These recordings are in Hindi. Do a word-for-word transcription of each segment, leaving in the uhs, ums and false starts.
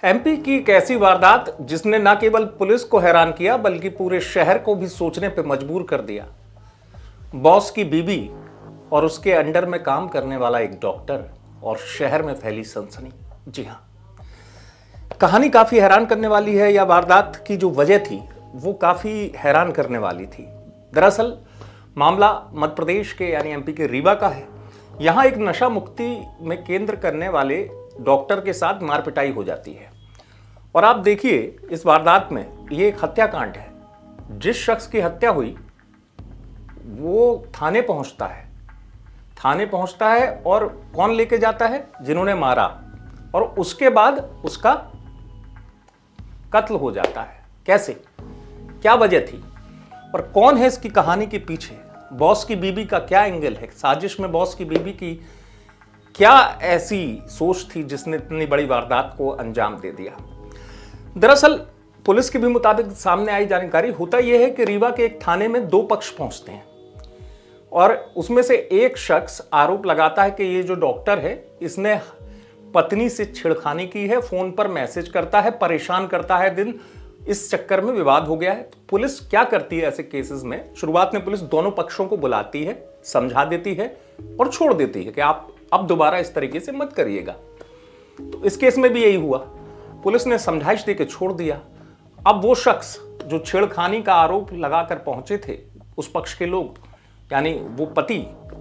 एमपी की एक ऐसी वारदात जिसने न केवल पुलिस को हैरान किया बल्कि पूरे शहर को भी सोचने पर मजबूर कर दिया। बॉस की बीवी और उसके अंडर में काम करने वाला एक डॉक्टर और शहर में फैली सनसनी। जी हां, कहानी काफी हैरान करने वाली है। या वारदात की जो वजह थी वो काफी हैरान करने वाली थी। दरअसल मामला मध्य प्रदेश के यानी एमपी के रीवा का है। यहां एक नशा मुक्ति में केंद्र करने वाले डॉक्टर के साथ मारपिटाई हो जाती है और आप देखिए इस वारदात में ये एक हत्याकांड है। जिस शख्स की हत्या हुई वो थाने पहुंचता है थाने पहुंचता है और कौन लेके जाता है? जिन्होंने मारा, और उसके बाद उसका कत्ल हो जाता है। कैसे, क्या वजह थी और कौन है इसकी कहानी के पीछे? बॉस की बीबी का क्या एंगल है? साजिश में बॉस की बीबी की क्या ऐसी सोच थी जिसने इतनी बड़ी वारदात को अंजाम दे दिया? दरअसल पुलिस के भी मुताबिक सामने आई जानकारी होता यह है कि रीवा के एक थाने में दो पक्ष पहुंचते हैं और उसमें से एक शख्स आरोप लगाता है कि ये जो डॉक्टर है इसने पत्नी से छेड़खानी की है, फोन पर मैसेज करता है, परेशान करता है दिन, इस चक्कर में विवाद हो गया है। तो पुलिस क्या करती है ऐसे केसेस में? शुरुआत में पुलिस दोनों पक्षों को बुलाती है, समझा देती है और छोड़ देती है कि आप अब दोबारा इस तरीके से मत करिएगा। तो इस केस में भी यही हुआ, पुलिस ने समझाइश देकर छोड़ दिया। अब वो शख्स जो छेड़खानी का आरोप लगाकर पहुंचे थे, उस पक्ष के लोग यानी वो पति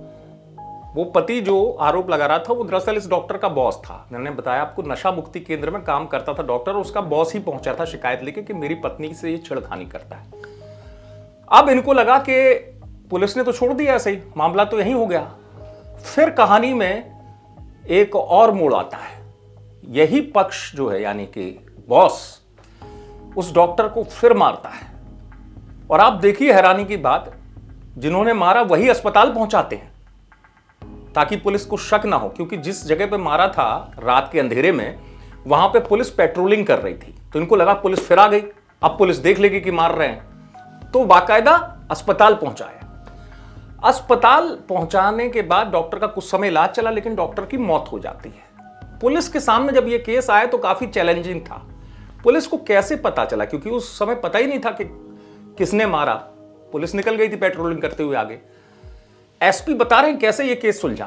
वो पति जो आरोप लगा रहा था वो दरअसल इस डॉक्टर का बॉस था। मैंने बताया आपको नशा मुक्ति केंद्र में काम करता था डॉक्टर, उसका बॉस ही पहुंचा था शिकायत लेके कि मेरी पत्नी से ये छेड़खानी करता है। अब इनको लगा कि पुलिस ने तो छोड़ दिया ऐसे ही, मामला तो यही हो गया। फिर कहानी में एक और मोड़ आता है। यही पक्ष जो है यानी कि बॉस उस डॉक्टर को फिर मारता है और आप देखिए हैरानी की बात, जिन्होंने मारा वही अस्पताल पहुंचाते हैं ताकि पुलिस को शक ना हो, क्योंकि जिस जगह पे मारा था रात के अंधेरे में वहां पे पुलिस पेट्रोलिंग कर रही थी। तो इनको लगा पुलिस फिर आ गई, अब पुलिस देख लेगी कि मार रहे हैं, तो बाकायदा अस्पताल पहुंचाया। अस्पताल पहुंचाने के बाद डॉक्टर का कुछ समय इलाज चला लेकिन डॉक्टर की मौत हो जाती है। पुलिस के सामने जब यह केस आया तो काफी चैलेंजिंग था। पुलिस को कैसे पता चला, क्योंकि उस समय पता ही नहीं था कि किसने मारा। पुलिस निकल गई थी पेट्रोलिंग करते हुए आगे। एसपी बता रहे हैं कैसे ये केस सुलझा।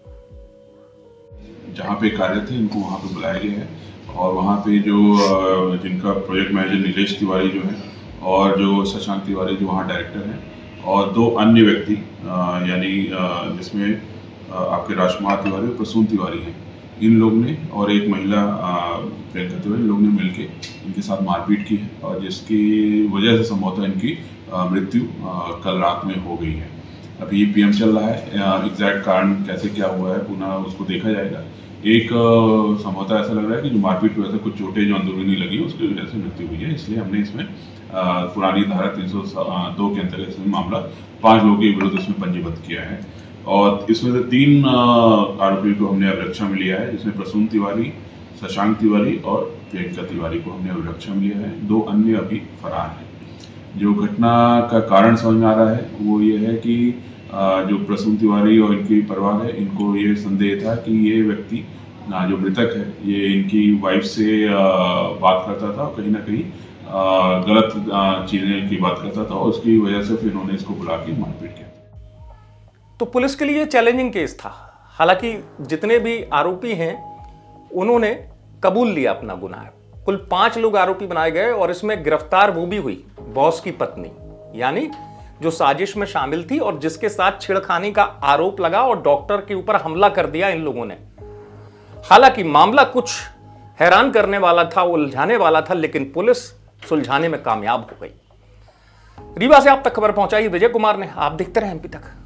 जहां पे कार्य थे इनको वहां पे बुलाया गया है और वहां पे जो जिनका प्रोजेक्ट मैनेजर नीलेश तिवारी जो है और जो शशांक तिवारी जो वहां डायरेक्टर हैं और दो अन्य व्यक्ति यानी जिसमें आपके राजकुमार तिवारी और प्रसून तिवारी हैं, इन लोग ने और एक महिला प्रियंका तिवारी, इन लोग ने मिलकर इनके साथ मारपीट की है और जिसकी वजह से संभवतः इनकी मृत्यु कल रात में हो गई है। अभी पीएम चल रहा है, एग्जैक्ट कारण कैसे क्या हुआ है पुनः उसको देखा जाएगा। एक संभवतः ऐसा लग रहा है कि जो मारपीट की वजह से कुछ चोटें जो अंदरूनी लगी उसकी वजह से मृत्यु हुई है, इसलिए हमने इसमें पुरानी धारा तीन सौ दो के अंतर्गत इसमें मामला पांच लोगों के विरुद्ध इसमें पंजीबद्ध किया है और इसमें से तीन आरोपियों को हमने अभिरक्षा में लिया है, जिसमें प्रसून तिवारी, शशांक तिवारी और प्रियंका तिवारी को हमने अभिरक्षा में लिया है। दो अन्य अभी फरार हैं। जो घटना का कारण समझ में आ रहा है वो ये है कि जो प्रसून तिवारी और इनकी परिवार है, इनको ये संदेह था कि ये व्यक्ति जो मृतक है ये इनकी वाइफ से बात करता था और कहीं ना कहीं गलत चीजें की बात करता था और उसकी वजह से फिर इन्होंने इसको बुला के मारपीट किया। तो पुलिस के लिए चैलेंजिंग केस था। हालांकि जितने भी आरोपी हैं उन्होंने कबूल लिया अपना गुनाह। कुल पांच लोग आरोपी बनाए गए और इसमें गिरफ्तार वो भी हुई बॉस की पत्नी, यानी जो साजिश में शामिल थी और जिसके साथ छेड़खानी का आरोप लगा और डॉक्टर के ऊपर हमला कर दिया इन लोगों ने। हालांकि मामला कुछ हैरान करने वाला था, उलझाने वाला था, लेकिन पुलिस सुलझाने में कामयाब हो गई। रीवा से आप तक खबर पहुंचाई विजय कुमार ने। आप देखते रहे एमपी तक।